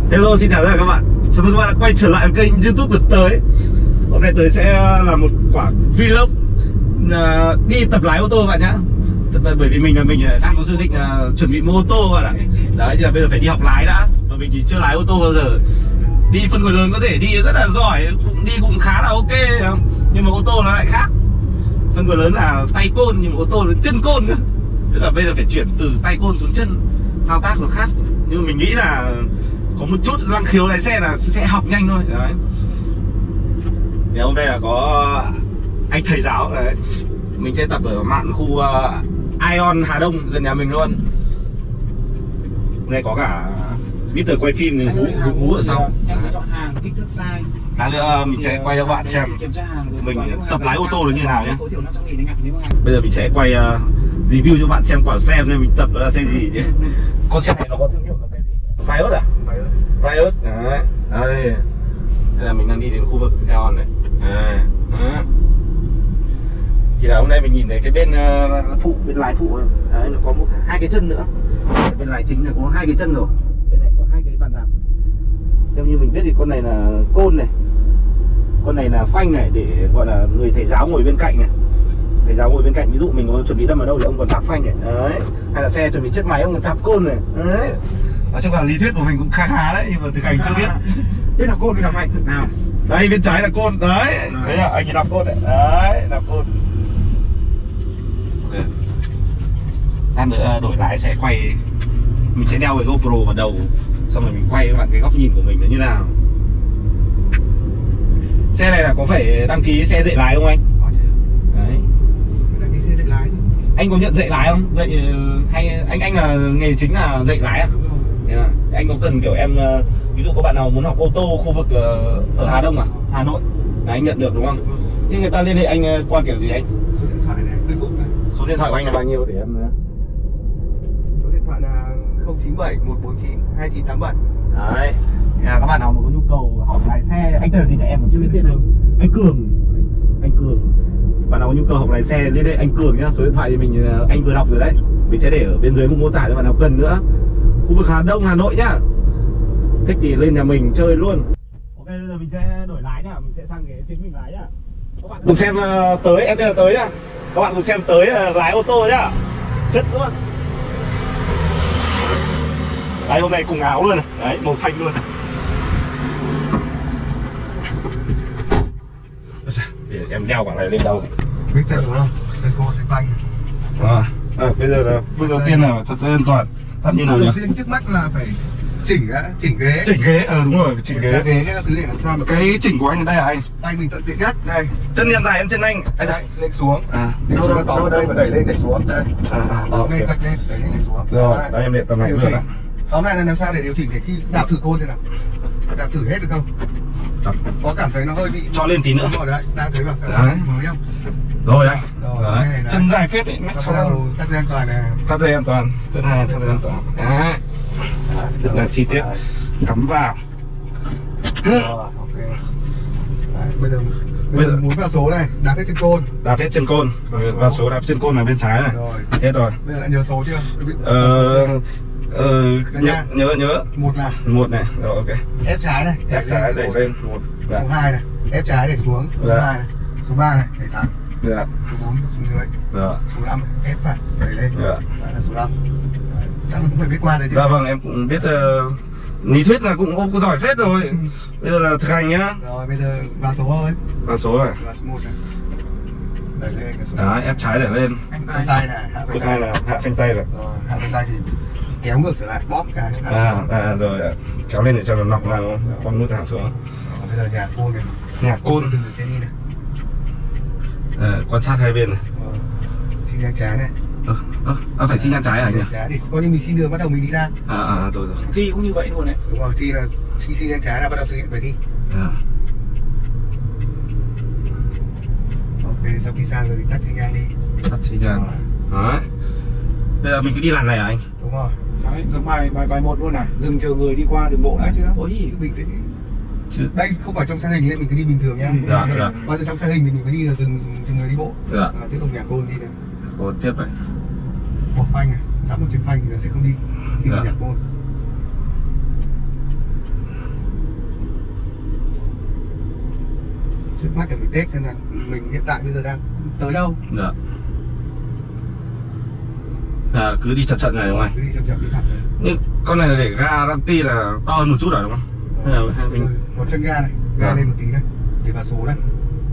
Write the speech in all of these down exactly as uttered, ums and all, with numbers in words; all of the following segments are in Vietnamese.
Hello, xin chào tất cả các bạn. Chào mừng các bạn đã quay trở lại với kênh YouTube của Tới. Hôm nay Tới sẽ làm một quả vlog uh, đi tập lái ô tô các bạn nhá. Bởi vì mình là mình đang có dự định uh, chuẩn bị mua ô tô các bạn ạ. Đấy, là bây giờ phải đi học lái đã. Và mình thì chưa lái ô tô bao giờ. Đi phân khối lớn có thể đi rất là giỏi, cũng đi cũng khá là ok, nhưng mà ô tô nó lại khác. Phân khối lớn là tay côn, nhưng mà ô tô là chân côn nữa. Tức là bây giờ phải chuyển từ tay côn xuống chân, thao tác nó khác. Nhưng mà mình nghĩ là có một chút năng khiếu lái xe là sẽ học nhanh thôi. Đấy. Thì hôm nay là có anh thầy giáo đấy. Mình sẽ tập ở mạn khu uh, Ion Hà Đông gần nhà mình luôn. Hôm nay có cả Mister quay phim hú hú hú ở sau. Em chọn hàng kích thước size. Đã nữa mình sẽ quay cho các bạn xem mình tập lái ô tô nó như nào nhé. Bây giờ mình sẽ quay uh, review cho bạn xem quả xe nên mình tập là xe gì nhé. Con xe này nó có thương hiệu là xe gì? Riot à? Riot. Đấy. Đây. Đây là mình đang đi đến khu vực Eon này. À. Đó. Thì là hôm nay mình nhìn thấy cái bên uh, phụ, bên lái phụ ấy. Đấy, nó có một hai cái chân nữa. Bên lái chính là có hai cái chân rồi. Bên này có hai cái bàn đạp. Theo như mình biết thì con này là côn này, con này là phanh này, để gọi là người thầy giáo ngồi bên cạnh này. Thầy giáo ngồi bên cạnh, ví dụ mình có chuẩn bị đâm ở đâu thì ông còn đạp phanh này. Đấy. Hay là xe chuẩn bị chết máy ông còn đạp côn này. Đấy. Nói chung là lý thuyết của mình cũng khá khá đấy, nhưng mà thực hành chưa biết. Biết là côn, biết là phanh nào. Đây bên trái là côn, đấy. Đấy là anh đạp côn đấy. Đấy, đạp côn. Ok. Lát nữa đổi lái sẽ quay, mình sẽ đeo cái GoPro vào đầu, xong rồi mình quay các bạn cái góc nhìn của mình là như nào. Xe này là có phải đăng ký xe dạy lái không anh? Có chứ. Đấy. Đăng ký xe dạy lái chứ. Anh có nhận dạy lái không? Vậy hay anh anh là nghề chính là dạy lái à? Đúng rồi. Yeah. Anh có cần kiểu em, ví dụ có bạn nào muốn học ô tô khu vực ở Hà Đông à? Hà Nội là anh nhận được đúng không? Nhưng người ta liên hệ anh qua kiểu gì anh? Số điện thoại này, Facebook này. Số điện thoại của anh là bao nhiêu để em? Số điện thoại là không chín bảy một bốn chín hai chín tám bảy. Đấy. À, các bạn nào mà có nhu cầu học lái xe, anh tên là gì nhỉ? Em cũng chưa biết tên đâu. Anh Cường. Anh Cường. Bạn nào có nhu cầu học lái xe liên hệ anh Cường nhá. Số điện thoại thì mình anh vừa đọc rồi đấy. Mình sẽ để ở bên dưới mục mô tả cho bạn nào cần nữa. Khu vực Hà Đông, Hà Nội nhá. Thích thì lên nhà mình chơi luôn. Ok, bây giờ mình sẽ đổi lái nhá, mình sẽ sang ghế chính mình lái nhá. Các bạn cùng xem uh, Tới, em tên là Tới nhá. Các bạn cùng xem Tới uh, lái ô tô nhá. Chất luôn. Đây, hôm nay cùng áo luôn này. Đấy, màu xanh luôn. Để em đeo quả này lên đầu. Biết chân đúng không? Chân côn, chân phanh. À, à, bây giờ là bước đầu tiên là thật an toàn. Thật như nào nhỉ? Đầu tiên trước mắt là phải chỉnh á, chỉnh ghế. Chỉnh ghế, ờ đúng rồi, chỉnh ghế. ghế các thứ để làm sao mà cái chỉnh của anh ở đây là anh. tay mình thuận tiện nhất đây. Chân nhân dài em chân anh. Đây, đây lên xuống. À, lên xuống tóm ở đây và đẩy lên đẩy xuống đây. À, à, tóm lên chặt lên đẩy lên đẩy xuống. Rồi, đây em để tầm này luôn ạ. Tóm lại là làm sao để điều chỉnh để khi đạp thử côn thế nào? Đạp thử hết được không? Đạp. Có cảm thấy nó hơi bị cho lên tí nữa. Rồi đấy, đang thấy vào đấy. Mới không? Rồi đây. Rồi, đấy. Đấy. Chân dài phết đấy, mét sáu. Thắt dây an toàn này. Thắt dây an toàn. Thứ hai thắt dây an toàn. Đấy. Rất là chi tiết. Đấy. Cắm vào. Rồi, ok. Đấy, bây giờ bây giờ muốn vào số này, đạp hết chân côn. Đạp hết chân côn. Vào số đạp chân côn là bên trái này. Rồi. Hết rồi. Bây giờ lại nhớ số chưa? Ờ Ờ, nhớ, nhớ, nhớ một là một này, rồi ok. Ép trái này, ép trái đẩy lên một. Dạ. Số hai này, ép trái để xuống. Số dạ. hai này, số ba này, đẩy thẳng. Dạ. Số bốn xuống dưới. Dạ. Số năm ép phải, đẩy lên. Dạ. Đấy là số năm. Đấy. Chắc là cũng phải biết qua đấy chứ. Dạ vâng, em cũng biết uh, lý thuyết là cũng có giỏi phết rồi. Ừ. Bây giờ là thực hành nhá. Rồi bây giờ vào số thôi. Vào số này. Vào số một này. Đẩy lên cái số. Đấy, ép trái đẩy lên. Phanh tay này, hạ phanh tay. Là hạ phanh tay rồi. Rồi, hạ phanh tay thì kéo ngược trở lại, bóp cái. À, à rồi, kéo lên để cho nó nọc vào con nút hạ xuống. Rồi, bây giờ nhạc côn này. Nhạc côn. Từ từ xe đi này. À, quan sát hai bên này. Rồi, xin ngang trái này. Ờ, ờ, à, phải xin ngang trái à anh nhỉ? Trái thì coi như mình xin đường bắt đầu mình đi ra. À, à, rồi rồi. Thi cũng như vậy luôn đấy. Đúng rồi, thi là xin xin ngang trái là bắt đầu thực hiện bài thi. À. Ok, sau khi sang rồi thì tắt xi nhan đi. Tắt xi nhan. Đấy. Bây giờ mình cứ đi làn này à anh? Đúng rồi. Đấy, giống bài bài bài một luôn này, dừng chờ người đi qua đường bộ đấy. Đấy Chưa? Ôi, cứ bình tĩnh. Chứ... Đây không phải trong xe hình nên mình cứ đi bình thường nhá. Dạ, dạ. Bao giờ trong xe hình thì mình mới đi là dừng dừng người đi bộ. Dạ. À, tiếp tục nhạc côn đi này. Côn tiếp này. Bỏ phanh này, dám một trên phanh thì nó sẽ không đi. Khi dạ. nhạc côn. trước mắt là mình test xem là mình hiện tại bây giờ đang tới đâu. Dạ. À, cứ đi chậm chậm này đúng không anh? Cứ đi chậm chậm đi thẳng này. Nhưng con này là để ga đăng ti là to hơn một chút rồi đúng không? Hay là hay mình có chân ga này, ga à. lên một tí này, để vào số đây.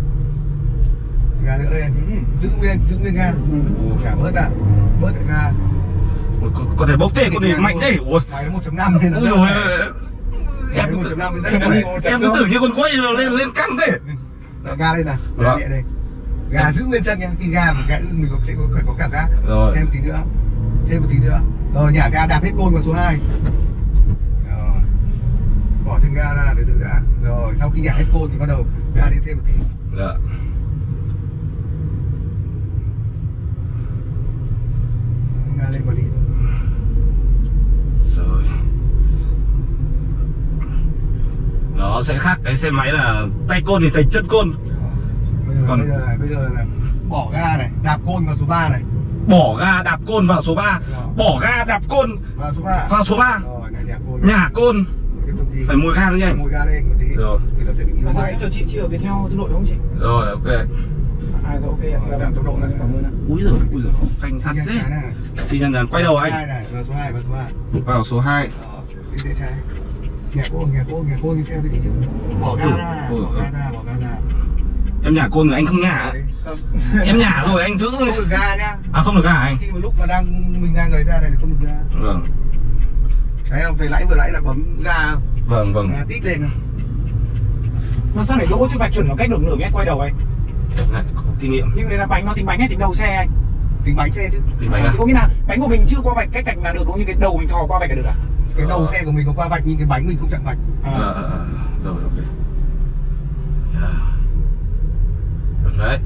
Ga nữa đây, giữ nguyên, giữ nguyên ga, cả bớt ạ, bớt lại ga. Con, con này bốc thế, con này mạnh thế. Ui. Máy nó một chấm năm nên nó Ui rồi. Em một chấm năm thì rất là em cứ tưởng như con quay lên lên căng thế. Ga lên nào, ga nhẹ đây. Ga giữ nguyên chân nha, khi ga mình sẽ mình sẽ có phải có cảm giác. Rồi. Thêm một tí nữa, thêm một tí nữa. Rồi nhả ga đạp hết côn vào số hai. Rồi. Bỏ chân ga ra từ từ đã. Rồi sau khi nhả hết côn thì bắt đầu ga đi thêm một tí. Dạ. Ga lên một tí. Rồi. Nó sẽ khác cái xe máy là tay côn thì thành chân côn. Bây giờ, Còn... bây giờ này, bây giờ là bỏ ga này, đạp côn vào số ba này. Bỏ ga đạp côn vào số ba. Bỏ ga đạp côn vào số ba. Vào số ba. Rồi, này, nhả côn. Nhả côn. Tiếp tục đi. Phải mùi ga nữa nha anh. Mùi ga lên một tí. Rồi. Thì nó sẽ bị yếu Mà sao máy. em cho chị chị ở Viettel Dương Nội đúng không chị? Rồi ok. À rồi ok ạ. Rồi, giảm tốc độ lên. Cảm ơn ạ. Úi giời, úi giời, phanh thật thế. Xin nhân dần quay đầu anh. Này, vào số hai, vào số hai. Vào số hai. Đó, đi xe trái. Nhả côn, nhả côn, nhả côn đi xem đi chứ. Bỏ ga ra, Ừ, bỏ ừ. ga ra, bỏ ga ra. Em nhả côn rồi anh không nhả. Đấy, không. Em nhả rồi anh giữ. Không được ga nhá. À không được ga anh. Khi mà lúc mà đang mình đang người ra này thì không được ga. Vâng. Thấy không? Thấy nãy vừa nãy là bấm ga không? Vâng vâng. Ga tít lên không? Mà sao để đỗ chứ vạch chuẩn nó cách được nửa mét quay đầu anh? Đấy, có kinh nghiệm. Nhưng đây là bánh nó tính bánh hay tính đầu xe anh? Tính bánh xe chứ. Tính bánh à? Thì có nghĩa là bánh của mình chưa qua vạch cách cạnh là được, cũng như cái đầu mình thò qua vạch là được à? Cái đầu xe của mình có qua vạch nhưng cái bánh mình không chặn vạch. À. Ờ, ờ, ờ, rồi ok. Yeah. Được đấy.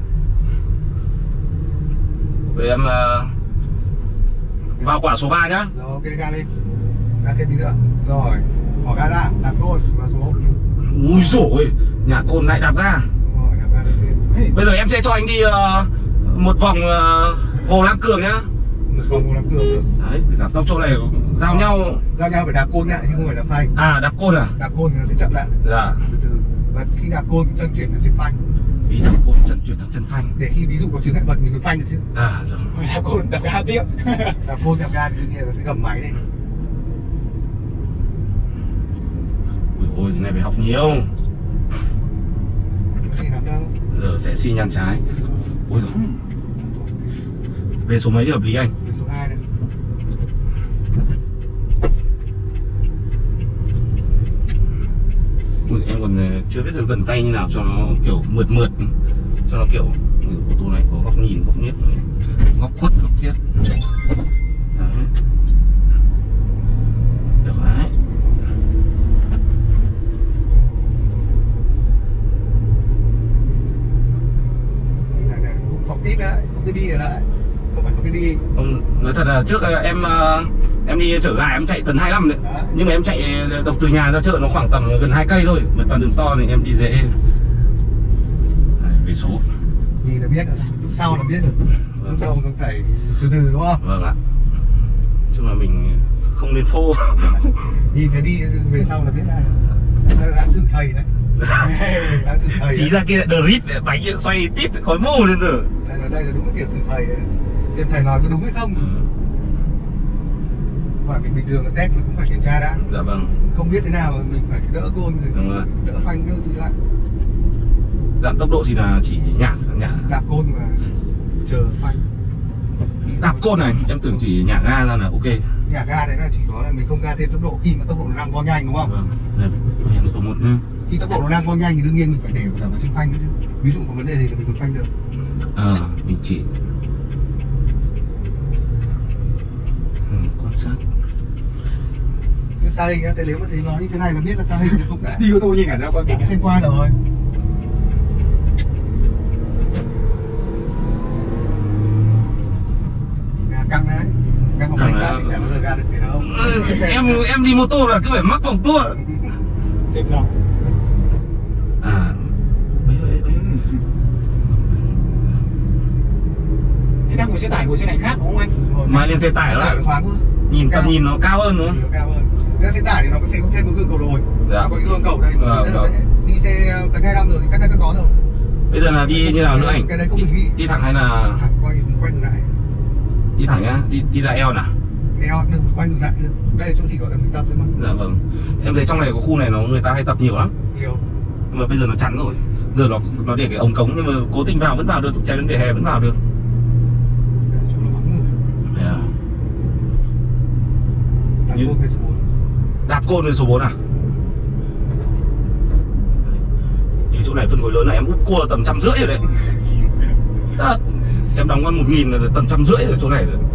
Vậy em uh, vào quả số ba nhá. Rồi ok, ga lên. Ga thêm tí nữa. Rồi, bỏ ga ra, đạp côn vào số. Ui dồi, nhà côn lại đạp ga. Rồi, đạp ga lên thêm. Bây giờ em sẽ cho anh đi uh, một vòng uh, Hồ Lam Cường nhá. Một vòng làm cường được. Đấy, để giảm tốc chỗ này giao nhau. Giao nhau phải đạp côn lại chứ không phải đạp phanh. À, đạp côn à? Đạp côn thì nó sẽ chậm lại. Dạ. Từ từ. Và khi đạp côn chân chuyển sang chân phanh. Khi đạp côn chân chuyển sang chân phanh. Để khi ví dụ có chướng ngại vật mình mới phanh được chứ. À rồi. Đạp côn đạp ga tiếp. Đạp côn đạp ga thì tự nhiên nó sẽ gầm máy lên. Ui ôi, cái này phải học nhiều. Có gì lắm đâu. Giờ sẽ xi nhan trái. Ôi rồi. Về số mấy thì hợp lý anh? Về số hai đây. Ui, em còn chưa biết được vân tay như nào cho nó kiểu mượt mượt, cho nó kiểu ô tô này có góc nhìn, góc nghiêng, góc khuất, góc thiết. Đấy. Được đấy. Này này, cũng phóng tít đấy, không cái đi rồi đấy. Không phải không cái đi. Ông nói thật là trước em em đi chở gà em chạy tầm hai mươi lăm đấy. Đấy. Nhưng mà em chạy độc từ nhà ra chợ nó khoảng tầm gần hai cây thôi, mà toàn đường to này em đi dễ. Đấy, về số. Nhìn là biết rồi, lúc sau là biết rồi. Lúc sau còn phải từ từ đúng không? Vâng ạ. Chung là mình không nên phô. Nhìn thấy đi về sau là biết ai. Đang thử thầy đấy. Đang thử thầy. Tí ra kia lại drip bánh xoay tít khói mù lên rồi. Đây là, đây là đúng cái kiểu thử thầy đấy. Xem thầy nói có đúng hay không. Ừ. Bởi vì bình thường là test mình cũng phải kiểm tra đã. Dạ vâng. Không biết thế nào mà mình phải đỡ côn rồi. Đúng rồi. Đỡ phanh cái thứ lại. Giảm tốc độ thì là chỉ nhả nhả Đạp côn mà chờ phanh. đạp côn này em tưởng chỉ nhả ga ra là ok. Nhà ga đấy là chỉ có là mình không ga thêm tốc độ khi mà tốc độ nó đang co nhanh đúng không? Vâng. Đây, em số một nhá. Khi tốc độ nó đang co nhanh thì đương nhiên mình phải để cả vào chân phanh nữa chứ. Ví dụ có vấn đề gì thì mình còn phanh được. Ờ, à, mình chỉ ừ, quan sát. Cái xa hình thì nếu mà thấy nó như thế này là biết là xa hình thì cũng đã Đi ô tô nhìn cả ra qua đã xem qua rồi. Ga căng đấy. Ga không phanh ga thì chẳng bao giờ ga được thế đâu. em em đi mô tô là cứ phải mắc vòng tua. Xem nào. À. Ấy, ấy, ấy. Thế đang ngồi xe tải ngồi xe này khác đúng không anh? Mà lên xe tải đó thoáng hơn. Nhìn tầm nhìn nó cao hơn nữa. Nó cao hơn. Cái xe tải thì nó có sẽ có thêm một gương cầu đồi. Dạ. Có cái gương cầu đây. Dạ, Rất là dạ. dễ. Đi xe đánh hai năm rồi thì chắc chắn có rồi. Bây giờ là đi như nào nữa anh? Cái đấy không đi, được nghĩ. đi thẳng hay là Thẳng quay quay ngược lại. đi thẳng nhá, đi đi ra eo nào? Eo được, quay ngược lại được. Đây là chỗ chỉ có để mình tập thôi mà. Dạ vâng. Em thấy trong này có khu này nó người ta hay tập nhiều lắm. Nhiều. Nhưng mà bây giờ nó chắn rồi. Giờ nó nó để cái ống cống nhưng mà cố tình vào vẫn vào được, chạy đến vỉa hè vẫn vào được. Chỗ nó vắng người. Yeah. Đạp Như- côn về số bốn. Đạp côn lên số bốn à? Như chỗ này phân khối lớn này em úp cua tầm trăm rưỡi rồi đấy. Thật. Em đóng con một nghìn là tầm trăm rưỡi ở chỗ này rồi.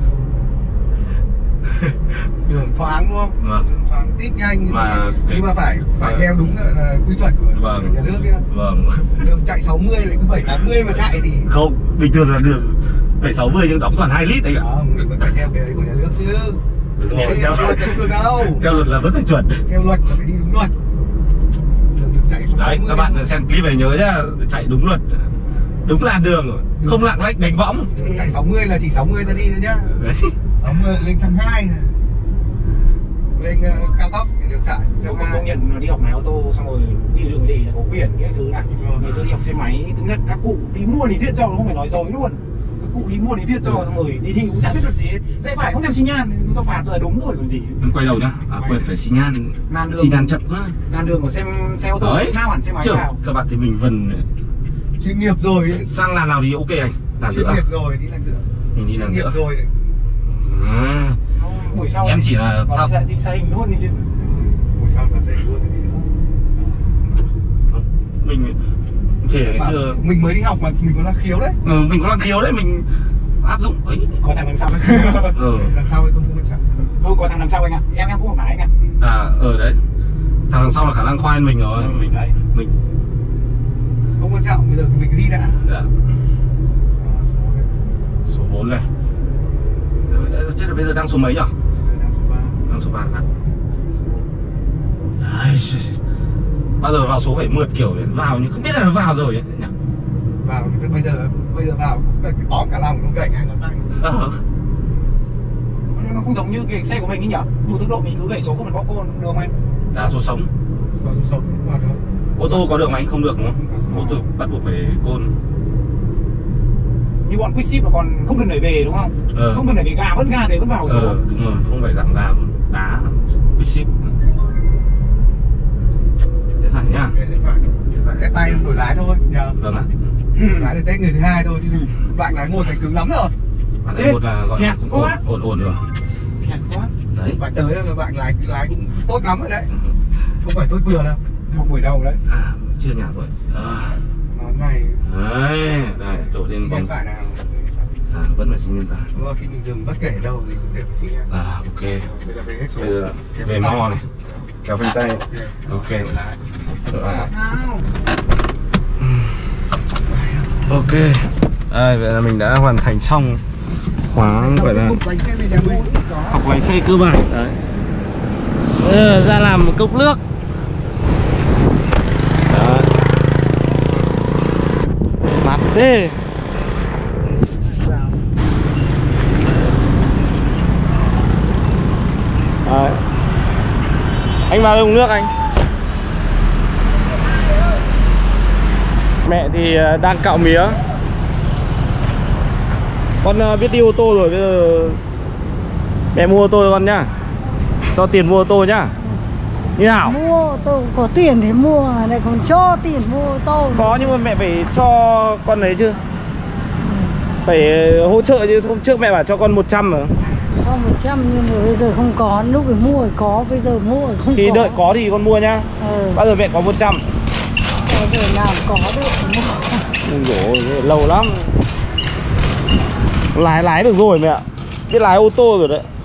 Đường thoáng đúng không? Vâng. Đường thoáng tít nhanh nhưng Mà mà, cái- nhưng mà phải phải Vâng. theo đúng là quy chuẩn của Vâng. nhà nước nhá. Vâng. Đường chạy sáu mươi lại cứ bảy tám mươi mà chạy thì Không, bình thường là đường bảy sáu mươi nhưng đóng toàn hai lít anh ạ. không, mình vẫn phải theo cái ấy của nhà nước chứ. Đúng rồi, Theo theo, luật không được đâu. theo luật là vẫn phải chuẩn. Theo luật là phải đi đúng luật. Đường đường chạy có Đấy, sáu mươi các bạn xem clip này nhớ nhá, chạy đúng luật, đúng làn đường, không lạng lách đánh võng. Đường chạy sáu mươi là chỉ sáu mươi ta đi thôi nhá. Đấy. sáu mươi lên một trăm hai mươi. Lên uh, cao tốc thì được chạy Tôi một trăm công hai mươi. nhận đi học lái ô tô xong rồi đi đường đi là có biển cái thứ này. Vâng. Ngày xưa đi học xe máy, thứ nhất các cụ đi mua lý thuyết cho, nó không phải nói dối luôn. Các cụ đi mua lý thuyết cho xong rồi đi thi cũng chẳng biết được gì hết. Sẽ phải không thèm xi nhan, chúng ta phạt rồi đúng rồi còn gì. Em quay đầu nhá, à, quên phải xi nhan, Làn đường. xi nhan chậm quá. Làn đường của xe xe ô tô Đấy, nào hẳn xe máy chưa, vào. các bạn thì mình vần Chuyên nghiệp rồi ấy. sang làn nào thì ok anh, làn giữa Chuyên à? nghiệp rồi đi làn giữa. Mình đi Chuyên làn nghiệp giữa. rồi. À, Buổi sau em chỉ là thao thao- chạy thì xe hình luôn đi chứ. Buổi sau là xe luôn cái gì nữa. mình thể ngày Mà xưa mình mới đi học mà mình có năng khiếu đấy. ừ, mình có năng khiếu đấy, mình áp dụng ấy. Có thằng đằng sau đấy. Ừ. Đằng sau ấy không không quan trọng. Thôi có thằng đằng sau anh ạ. Em em cũng không lái anh ạ. À, ở đấy. Thằng đằng sau là khả năng khoai mình rồi, Ừ, mình đấy. mình Không quan trọng, bây giờ mình cứ đi đã. dạ. À, số bốn đấy. Số bốn này. Ờ, Chết là bây giờ đang số mấy nhỉ? Đây đang số ba. Đang số ba à? Số bốn. Ai, bao giờ vào số phải mượt kiểu để vào nhưng không biết là nó vào rồi ấy, nhỉ? Vào cái bây giờ bây giờ vào cũng cần phải tóm cả lòng không gãy hai ngón tay. Ờ. Nó không giống như cái xe của mình ấy nhỉ? Đủ tốc độ mình cứ gậy số không phải bóp côn được không anh? Đá số sống. Vào số sống cũng vào được. Ô tô có được mà anh không được đúng không? Ô tô bắt buộc phải côn. Như bọn Quick Ship nó còn không cần đẩy về đúng không? Ờ. Không cần đẩy về ga vẫn ga thì vẫn vào số. Ờ, đúng rồi, không phải giảm ga luôn. Đá, quick ship. Thế phải nhá. Để phải. Test tay đổi lái thôi nhờ. Vâng ạ. Đổi lái để test người thứ hai thôi chứ bạn lái một thì cứng lắm rồi. Bạn Chết. này một là gọi là Nhạc cũng ổn, quá. ổn ổn rồi. Nhạt quá. Đấy. Bạn tới là bạn lái lái cũng tốt lắm rồi đấy. Không phải tốt vừa đâu. Một buổi đầu đấy. À, chưa nhả vậy. À. Nó này Đấy, đây, đổ lên xi bóng. nhan phải nào. À, vẫn phải xi nhan phải. Đúng rồi, khi mình dừng bất kể ở đâu thì cũng đều phải xi nhan. À, ok. Bây giờ về hết số. Bây giờ Kéo về tay. mo này. Kéo phanh tay. Ok. Đổi lái. Đổi lại. Nào. Ok. À, vậy là mình đã hoàn thành xong khóa gọi là học lái xe cơ bản. Đấy. Bây giờ ra làm một cốc nước. Đấy. Mặt đi. Đấy. Anh vào uống nước anh. Mẹ thì đang cạo mía. Con biết đi ô tô rồi, bây giờ mẹ mua ô tô cho con nhá. Cho tiền mua ô tô nhá. Như nào? Mua ô tô có tiền thì mua, lại còn cho tiền mua ô tô. Có nhưng mà mẹ phải cho con đấy chứ. Phải hỗ trợ chứ, hôm trước mẹ bảo cho con một trăm mà. Cho một trăm nhưng mà bây giờ không có, lúc phải mua thì có, bây giờ mua thì không Thì có. đợi có thì con mua nhá. Ừ, Bao giờ mẹ có một trăm. bao giờ nào có được thì mua. Ôi dồi ôi, lâu lắm. Lái lái được rồi mẹ ạ. Biết lái ô tô rồi đấy.